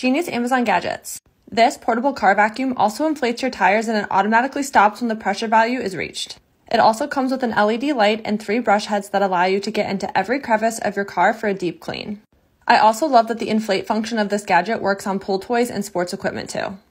Genius Amazon gadgets. This portable car vacuum also inflates your tires and it automatically stops when the pressure value is reached. It also comes with an LED light and 3 brush heads that allow you to get into every crevice of your car for a deep clean. I also love that the inflate function of this gadget works on pool toys and sports equipment too.